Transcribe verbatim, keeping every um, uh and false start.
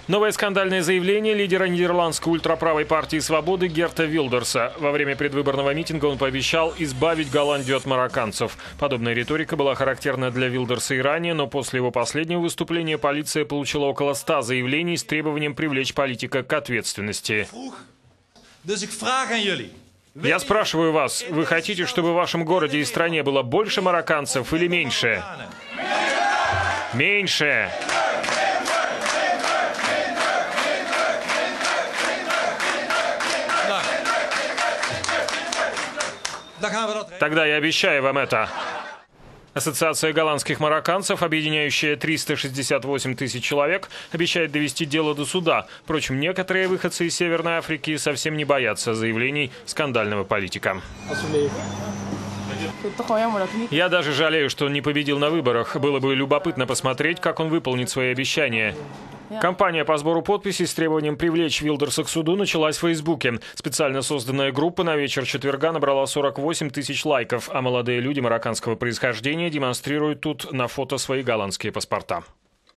Новое скандальное заявление лидера нидерландской ультраправой партии «Свободы» Герта Вилдерса. Во время предвыборного митинга он пообещал избавить Голландию от марокканцев. Подобная риторика была характерна для Вилдерса и ранее, но после его последнего выступления полиция получила около ста заявлений с требованием привлечь политика к ответственности. Я спрашиваю вас, вы хотите, чтобы в вашем городе и стране было больше марокканцев или меньше? Меньше! Тогда я обещаю вам это. Ассоциация голландских марокканцев, объединяющая триста шестьдесят восемь тысяч человек, обещает довести дело до суда. Впрочем, некоторые выходцы из Северной Африки совсем не боятся заявлений скандального политика. Я даже жалею, что он не победил на выборах. Было бы любопытно посмотреть, как он выполнит свои обещания. Кампания по сбору подписей с требованием привлечь Вилдерса к суду началась в Фейсбуке. Специально созданная группа на вечер четверга набрала сорок восемь тысяч лайков, а молодые люди марокканского происхождения демонстрируют тут на фото свои голландские паспорта.